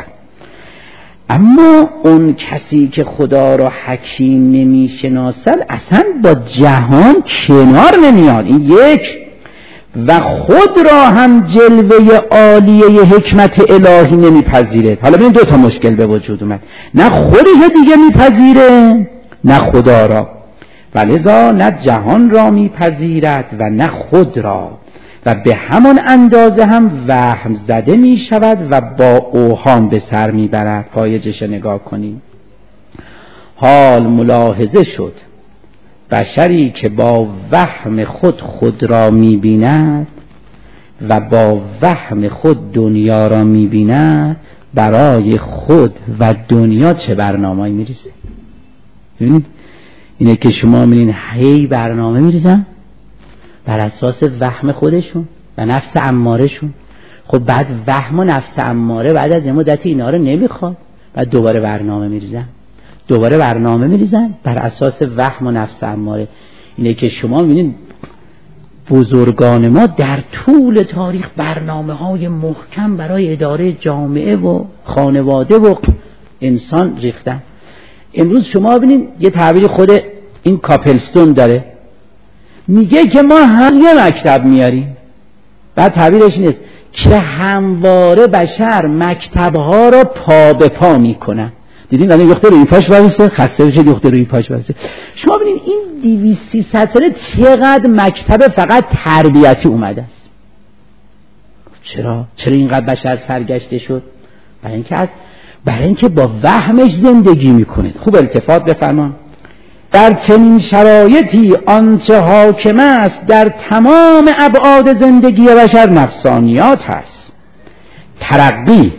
اما اون کسی که خدا را حکیم نمیشناسد اصلا با جهان کنار نمیاد. این یک، و خود را هم جلوه عالیه حکمت الهی نمیپذیره. حالا ببین دو تا مشکل به وجود اومد، نه خودش دیگه میپذیره نه خدا را، ولذا نه جهان را میپذیرد و نه خود را، و به همان اندازه هم وهم زده می شود و با اوهام به سر می برد. پایجش نگاه کنیم. حال ملاحظه شد بشری که با وهم خود خود را می بیند و با وهم خود دنیا را می‌بیند، برای خود و دنیا چه برنامه‌ای می‌ریزه. ببینید اینه که شما می‌بینید هی برنامه می‌ریزن بر اساس وهم خودشون و نفس امارهشون. خب بعد وهم و نفس اماره بعد از یه مدتی اینا رو نمیخواد، بعد دوباره برنامه می‌ریزن دوباره برنامه می‌ریزن بر اساس وهم و نفس اماره. اینه که شما می‌بینید بزرگان ما در طول تاریخ برنامه‌های محکم برای اداره جامعه و خانواده و انسان ریختن. امروز شما ببینید یه تعبیر خود این کاپلستون داره، میگه که ما هر یه مکتب میاریم، بعد تعبیرش نیست که همواره بشر مکتبها را پا به پا میکنن. دیدین الان یخته روی پاش وایسه، خسته بشه یخته روی پاش وایسه. شما ببینید این دویست سیصد ساله چقدر مکتب فقط تربیتی اومده است. چرا چرا اینقدر بشر سرگشته شد؟ برای اینکه از برای اینکه با وهمش زندگی میکنه. خوب التفات بفرمان. در چنین شرایطی آنچه حاکم است در تمام ابعاد زندگی بشر نفسانیات هست. ترقی،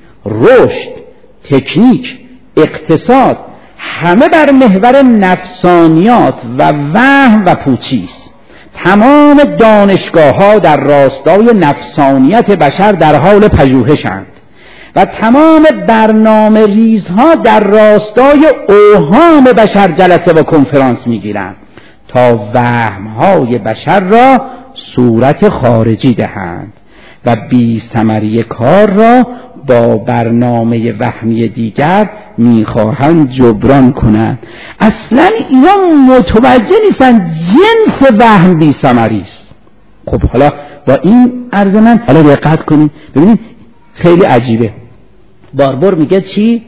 رشد، تکنیک، اقتصاد همه بر محور نفسانیات و وهم و پوچی است. تمام دانشگاه ها در راستای نفسانیت بشر در حال پژوهشند و تمام برنامه ریزها در راستای اوهام بشر جلسه و کنفرانس میگیرند تا وهمهای بشر را صورت خارجی دهند و بی ثمری کار را با برنامه وهمی دیگر میخواهند جبران کنند. اصلا اینا متوجه نیستن جنس وهم بی ثمری است. خب حالا با این عرض من حالا دقت کنید ببینید خیلی عجیبه. باربور میگه چی؟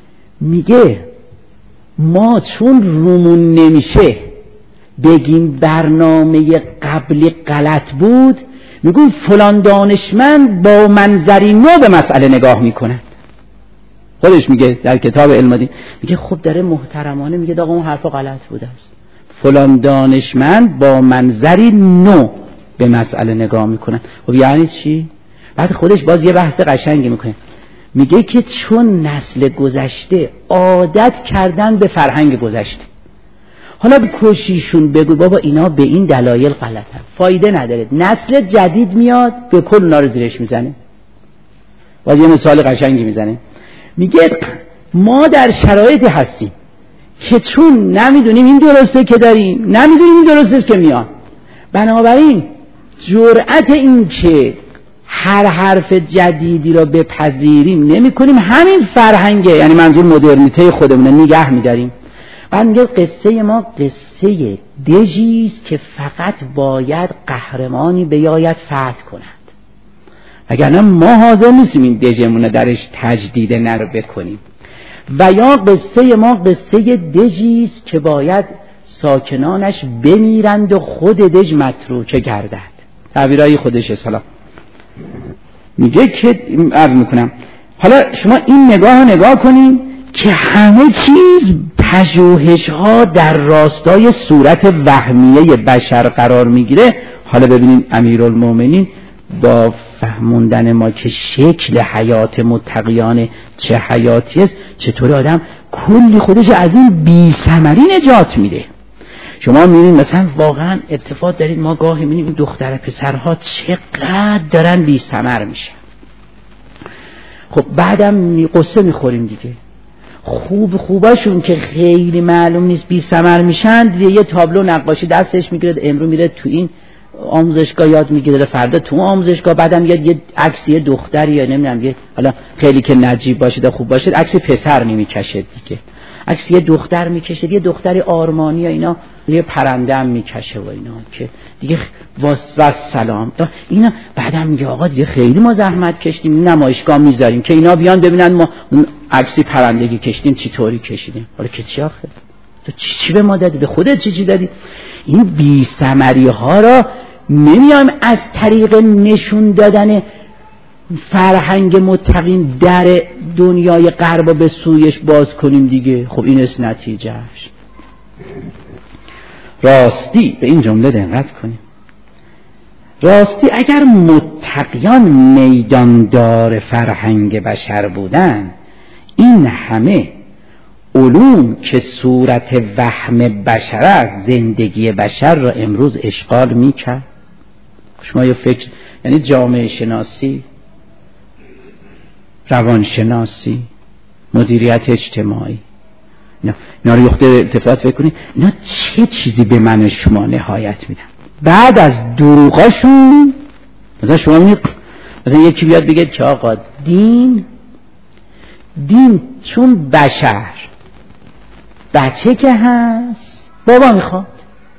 میگه ما چون رومون نمیشه بگیم برنامه قبلی غلط بود، میگون فلان دانشمند با منظری نو به مسئله نگاه میکنه. خودش میگه در کتاب علم دین، میگه خب داره محترمانه میگه آقا اون حرفا غلط بوده است. فلان دانشمند با منظری نو به مسئله نگاه میکنه. خب یعنی چی؟ بعد خودش باز یه بحث قشنگی میکنه، میگه که چون نسل گذشته عادت کردن به فرهنگ گذشته، حالا بکشیشون بگو بابا اینا به این دلایل غلطه، فایده نداره. نسل جدید میاد به کل اونا رو زیرش میزنه. باز یه مثال قشنگی میزنه، میگه ما در شرایطی هستیم که چون نمیدونیم این درسته که داریم، نمیدونیم این درسته که میان، بنابراین جرأت این که هر حرف جدیدی را بپذیریم نمی کنیم، همین فرهنگه، یعنی منظور مدرنیته خودمونه، نگه میداریم. بعد میگه قصه ما قصه دژیست که فقط باید قهرمانی بیاید فتح کند، وگرنه ما حاضر نیستیم این دژمون درش تجدید نرو بکنیم. و یا قصه ما قصه دژیست که باید ساکنانش بمیرند و خود دژ متروکه گردد. تعبیرهای خودش سلام میگه که عرض میکنم حالا شما این نگاه نگاه کنید که همه چیز پژوهش ها در راستای صورت وهمیه بشر قرار میگیره. حالا ببینید امیرالمومنین با فهموندن ما که شکل حیات متقیان چه حیاتی است، چطور آدم کلی خودش از این بی ثمری نجات میده. شما میبینید مثلا واقعا اتفاق دارید، ما گاهی میبینیم این دختر پسرها چقدر دارن بی ثمر میشن. خب بعدم قصه میخوریم دیگه. خوب خوباشون که خیلی معلوم نیست بی ثمر میشن، یه تابلو نقاشی دستش میگیره، امرو میره تو این آموزشگاه یاد میگیره، فردا تو آموزشگاه، بعدم یه یه عکسی دختری یا نمیدونم یه حالا خیلی که نجیب باشه خوب باشه عکس پسر نمیکشه دیگه، عکس یه دختر میکشه، یه دختری آرمانی یا اینا، یه پرنده هم میکشه و اینا که دیگه واس واس سلام اینا. بعدم میگه آقا دیگه خیلی ما زحمت کشیدیم، نمایشگاه میذاریم که اینا بیان ببینن ما اون عکسی پرندگی کشیدیم چی طوری کشیدیم. حالا که چی آخه تو چی به ما دادی، به خودت چی چی دادی؟ این بی ثمری ها را نمیایم از طریق نشون دادن فرهنگ متقین در دنیای غرب به سویش باز کنیم دیگه. خب این است نتیجهش. راستی به این جمله دقت کنیم، راستی اگر متقیان میداندار فرهنگ بشر بودن، این همه علوم که صورت وهم بشر است زندگی بشر را امروز اشغال میکرد. شما یه فکر، یعنی جامعه شناسی، روانشناسی، مدیریت اجتماعی، اینا اینا رو یخته التفات بکنید، اینا چه چیزی به من شما نهایت میدن؟ بعد از دروغاشون مثلا شما میگید، مثلا یکی بیاد بگه که آقا دین دین چون بشر بچه که هست بابا میخواد،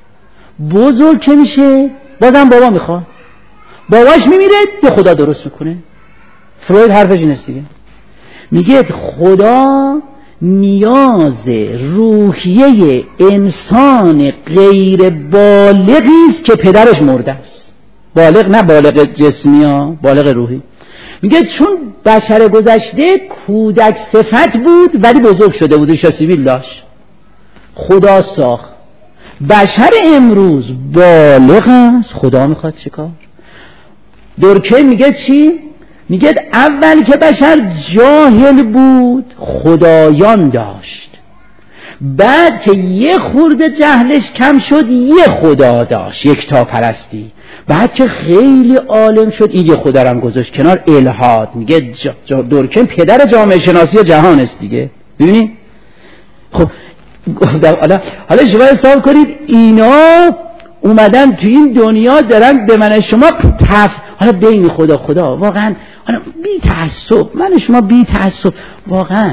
بزرگ که میشه بازم بابا میخواد، باباش میمیره به خدا درست میکنه. فروید حرفش اینه دیگه، میگه خدا نیاز روحیه انسان غیر بالغی است که پدرش مرده است. بالغ نه بالغ جسمی ها، بالغ روحی. میگه چون بشر گذشته کودک صفت بود ولی بزرگ شده بود و شاسیبیل داشت، خدا ساخت. بشر امروز بالغ است، خدا میخواد چیکار؟ دورکیم میگه چی؟ میگه اول که بشر جاهل بود خدایان داشت، بعد که یه خورده جهلش کم شد یه خدا داشت، یکتا پرستی، بعد که خیلی عالم شد این یه خدا رو هم گذاشت کنار، الحاد. میگه دورکیم پدر جامعه شناسی جهان است دیگه. ببینید خب حالا حالا شما حساب کنید اینا اومدن تو این دنیا دارن به من شما تف حالا بین خدا خدا واقعا حالا بی تعصب، من شما بی تعصب واقعا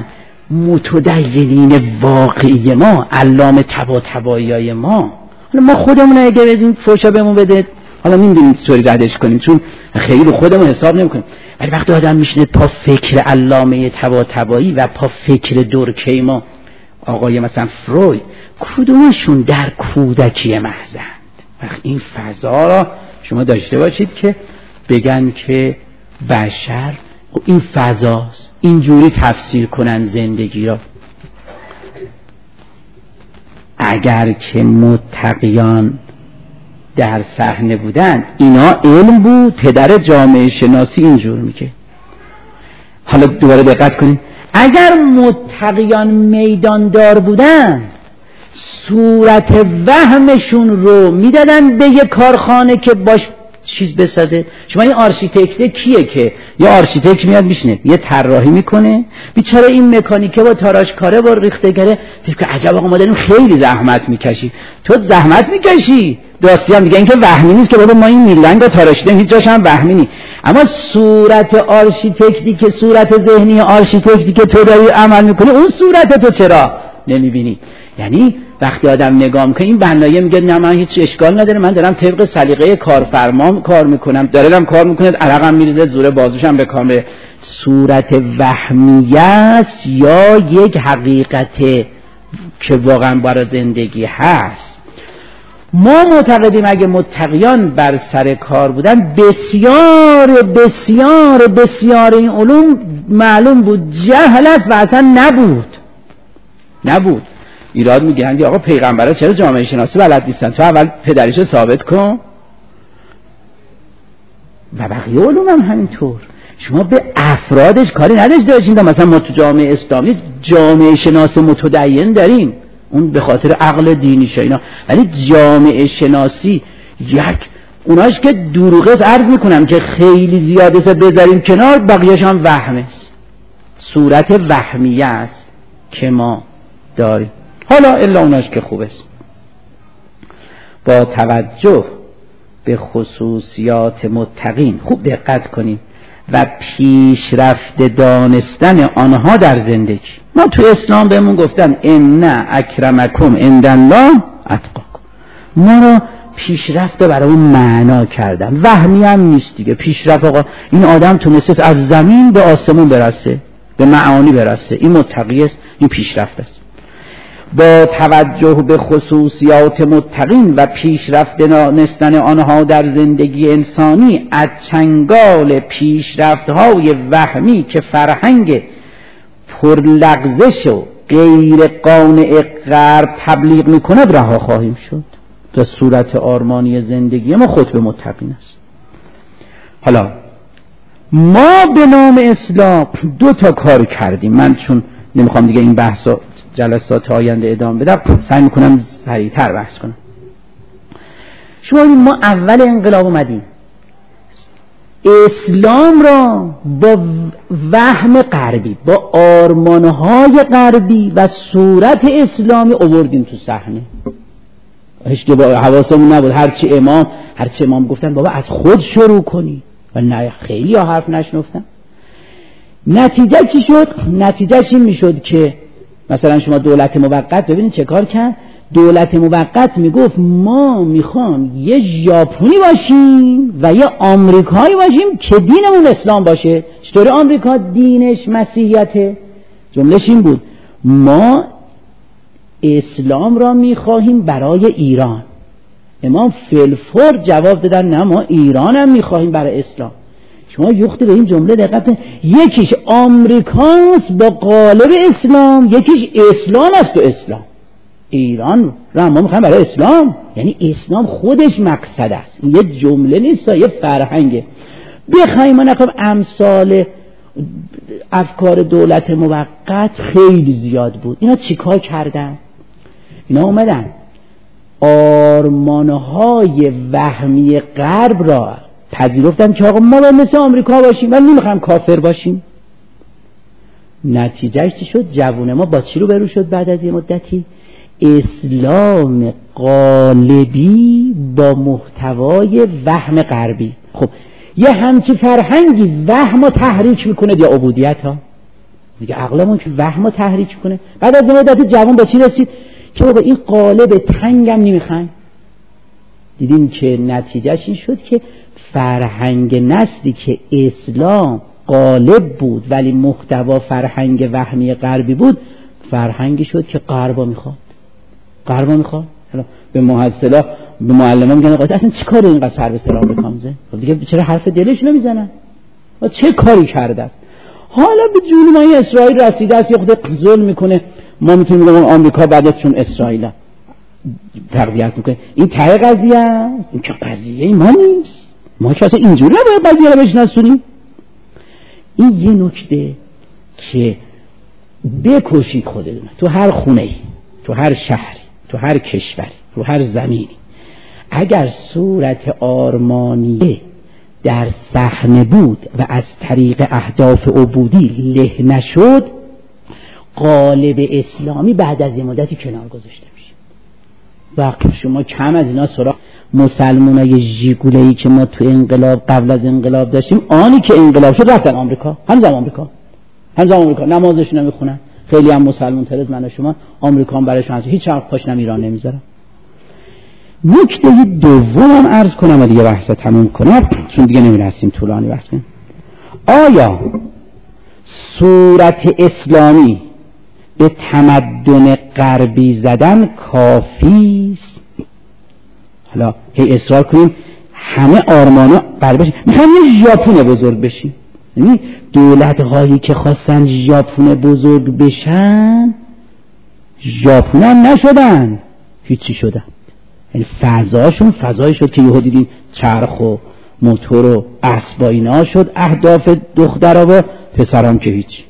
متدینین واقعی ما، علامه طباطباییای ما، حالا ما خودمون اگه بدیم فوشا بهمون بده، حالا نمیدونیم چطوری ردش کنیم چون خیلی رو خودمون حساب نمیکنیم، ولی وقتی آدم میشینه پا فکر علامه طباطبایی و پا فکر دورکیم ما آقای مثلا فروید، کدومشون در کودکی محضند؟ وقت این فضا را شما داشته باشید که بگن که بشر این فضاست، اینجوری تفسیر کنن زندگی را. اگر که متقیان در صحنه بودن، اینا علم بود، پدر جامعه شناسی اینجور میگه. حالا دوباره دقت کنید، اگر متقیان میداندار بودن صورت وهمشون رو میدادن به یه کارخانه که باش چیز بسازه. شما این آرشیتکته کیه که یه آرشیتکت میاد میشینه یه طراحی میکنه، بیچاره این مکانیکه با تاراشکاره با ریختگره فکر که عجب آقا ما داریم خیلی زحمت میکشی. تو زحمت میکشی درستی هم دیگه، این که وهمی نیست که بابا ما این میلنگ رو تاراشیدیم هیچ جاش هم وهمی نیست، اما صورت آرشیتکتی که صورت ذهنی آرشیتکتی که تو داری عمل میکنی اون صورت تو چرا نمیبینی؟ یعنی وقتی آدم نگاه میکنه این بنایی میگه نه من هیچ اشکال نداره، من دارم طبق سلیقه کارفرما کار میکنم، دارم کار میکنه، عرقم میریزه زوره بازوشم به کامل. صورت وهمیه است یا یک حقیقت که واقعا برای زندگی هست؟ ما معتقدیم اگه متقیان بر سر کار بودن بسیار بسیار بسیار این علوم معلوم بود جهل است و اصلا نبود نبود ایراد میگیرن آقا پیغمبرا چرا جامعه شناسی بلد نیستن؟ تو اول پدریشو ثابت کن و بقیه علوم هم همینطور. شما به افرادش کاری نداشته باشین. مثلا ما تو جامعه اسلامی جامعه شناس متدین داریم، اون به خاطر عقل دینیشه اینا، ولی جامعه شناسی یک اوناش که دروغه عرض میکنم که خیلی زیاده بذاریم کنار، بقیهش هم وهمه، صورت وهمیه است که ما داریم. حالا الا اوناش که خوب است. با توجه به خصوصیات متقین خوب دقت کنیم و پیشرفت دانستن آنها در زندگی. ما تو اسلام بهمون گفتن ان اکرمکم عند الله اتقاکم، ما رو پیشرفت برای اون معنا کردن، وهمی هم نیست دیگه. پیشرفت آقا این آدم تونسته از زمین به آسمون برسه، به معانی برسه، این متقی است، این پیشرفت است. با توجه به خصوصیات متقین و پیشرفت دانستن آنها در زندگی انسانی از چنگال پیشرفت‌های وهمی که فرهنگ پرلغزش و غیر قانع غرب تبلیغ می‌کند رها خواهیم شد. به صورت آرمانی زندگی ما خطبه متقین است. حالا ما به نام اسلام دو تا کار کردیم. من چون نمیخوام دیگه این بحثا جلسات آینده ادامه بدم، سعی میکنم سریعتر بحث کنم. شما ما اول انقلاب اومدیم اسلام را با وهم غربی، با آرمانهای غربی و صورت اسلامی آوردیم تو صحنه. هیچ با حواسمون نبود، هرچی امام هرچی امام گفتن بابا از خود شروع کنی و نه، خیلی ها حرف نشنفتن. نتیجه چی شد؟ نتیجهش این میشد که مثلا شما دولت موقت ببینید چه کار کرد. دولت موقت میگفت ما میخوام یه ژاپنی باشیم و یه آمریکایی باشیم که دینمون اسلام باشه. چطوری آمریکا دینش مسیحیته؟ جملهش این بود ما اسلام را میخواهیم برای ایران. امام فلفور جواب دادن نه ما ایران هم میخواهیم برای اسلام. شما یختی به این جمله دقت کنید، یکیش آمریکاست با قالب اسلام، یکیش اسلام است و اسلام. ایران را ما میخوایم برای اسلام، یعنی اسلام خودش مقصد است. این یه جمله نیست، یه فرهنگه. بخوایم ما نخواهیم امثال افکار دولت موقت خیلی زیاد بود. اینا چیکار کردن؟ اینا اومدن آرمانهای وهمی غرب را پذیرفتن که آقا ما باید مثل آمریکا باشیم ولی نمیخوایم کافر باشیم. نتیجهش چی شد؟ جوون ما با چی رو برو شد بعد از یه مدتی؟ اسلام قالبی با محتوای وهم غربی. خب یه همچی فرهنگی وهم و تحریک میکنه یا عبودیت ها دیگه، عقلمون که وهم و تحریک کنه. بعد از یه مدتی جوون به چی رسید که بابا این قالب تنگم نمیخوایم. دیدیم که نتیجهش این شد که فرهنگ نسلی که اسلام غالب بود ولی محتوا فرهنگ وهمی غربی بود، فرهنگی شد که غربا میخواد غربا میخواد به محصلا به معلمان میگن آقا اصلا چی کاره اینقدر سر به سر آمریکا میزنه؟ خب دیگه چرا حرف دلش نمیزنن؟ چه کاری کرده؟ حالا به جون ما این اسرائیل رسیده است، یه خود ظلم میکنه، ما میتونیم بگیم آمریکا بعد از چون اسرائیل تقویت میکنه. این ته قضیه است، این که قضیه ما نیست. ما که اصلا اینجوری نباید قضیه رو بشناسونیم. این یه نکته که بکشید خودتون تو هر خونه‌ای، تو هر شهری، تو هر کشوری، تو هر زمینی، اگر صورت آرمانیه در صحنه بود و از طریق اهداف عبودی له نشد، قالب اسلامی بعد از یه مدتی کنار گذاشته میشه. وقتی شما کم از اینا سراغ مسلمانای ژیگوله‌ای که ما تو انقلاب قبل از انقلاب داشتیم، آنی که انقلاب شد رفتن آمریکا، همزمان آمریکا همزمان آمریکا نمازشون نمیخونن. خیلی هم مسلمان ترز من و شما آمریکا هم برایشون هست، هیچ حرف پاشنم ایران نمیذارم. نکته دوم هم عرض کنم و دیگه بحث تموم کنم چون دیگه نمیرسیم طولانی بحث کنیم. آیا صورت اسلامی به تمدن غربی زدن کافی است؟ حالا هی اصرار کنیم همه آرمانا غربی بشیم، میخوایم یه ژاپن بزرگ بشیم. یعنی دولت هایی که خواستن ژاپن بزرگ بشن ژاپن هم نشدن، هیچی شدن. یعنی فضاشون فضایی شد که یهو دیدین چرخ و موتور و اسب و اینا شد اهداف دخترها و پسران که هیچی.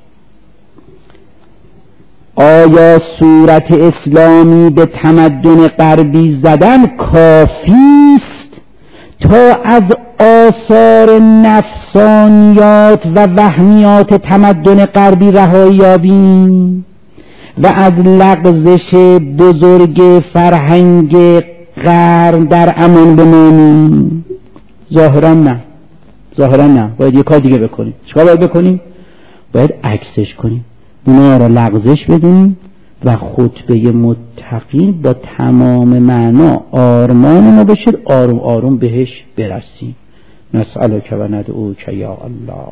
آیا صورت اسلامی به تمدن غربی زدن کافی است تا از آثار نفسانیات و وهمیات تمدن غربی رهایی یابیم و از لغزش بزرگ فرهنگ غرب در امان بمانیم؟ ظاهرا نه، ظاهرا نه. باید یه کار دیگه بکنیم. چیکار باید بکنیم؟ باید عکسش کنیم، اونا را لغزش بدونیم و خطبه متقین با تمام معنا آرمان ما بشه، آروم آروم بهش برسیم. نسألک و ندعوک یا الله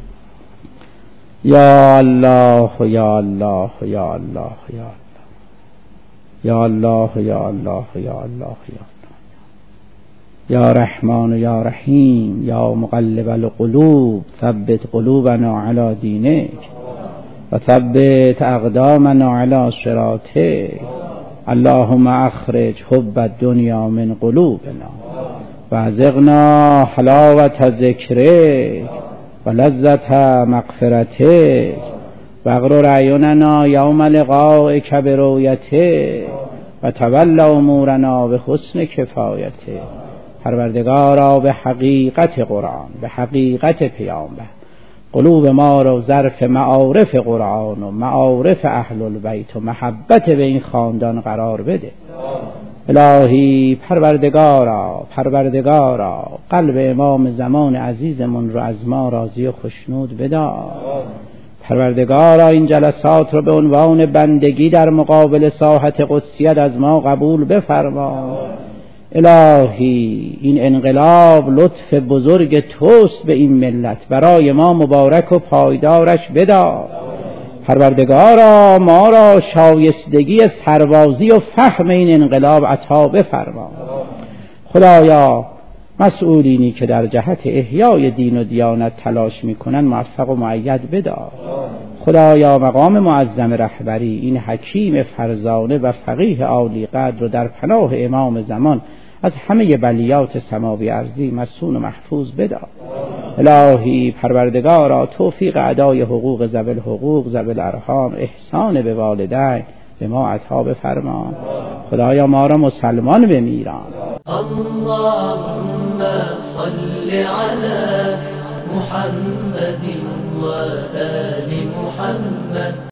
یا الله یا الله یا الله یا الله یا الله یا الله یا الله یا رحمان یا رحیم یا مقلب القلوب ثبت قلوبنا علی دینک و ثبت اقدامنا علی صراطک. اللهم اخرج حب الدنیا من قلوبنا و ذقنا حلاوت ذکرک و لذت مغفرتک و اغرر اعیننا یوم لقائک برؤیتک و تول امورنا به حسن کفایتک. پروردگارا به حقیقت قرآن، به حقیقت پیامبر، قلوب ما را ظرف معارف قرآن و معارف اهل البیت و محبت به این خاندان قرار بده. الهی پروردگارا پروردگارا قلب امام زمان عزیزمون رو از ما راضی و خشنود بدار. پروردگارا این جلسات رو به عنوان بندگی در مقابل ساحت قدسیت از ما قبول بفرما. الهی این انقلاب لطف بزرگ توست به این ملت، برای ما مبارک و پایدارش بدار. پروردگارا ما را شایستگی سربازی و فهم این انقلاب عطا بفرما. خدایا مسئولینی که در جهت احیای دین و دیانت تلاش میکنن موفق و مؤید بدار. خدایا مقام معظم رهبری این حکیم فرزانه و فقیه عالی قدر رو در پناه امام زمان از همه بلیات سماوی ارضی مصون و محفوظ بدار. الهی پروردگارا توفیق ادای حقوق ذوی الحقوق ذوی الارحام، احسان به والدین به ما عطا بفرما. خدایا ما را مسلمان بمیران. اللهم صل على محمد و آل محمد.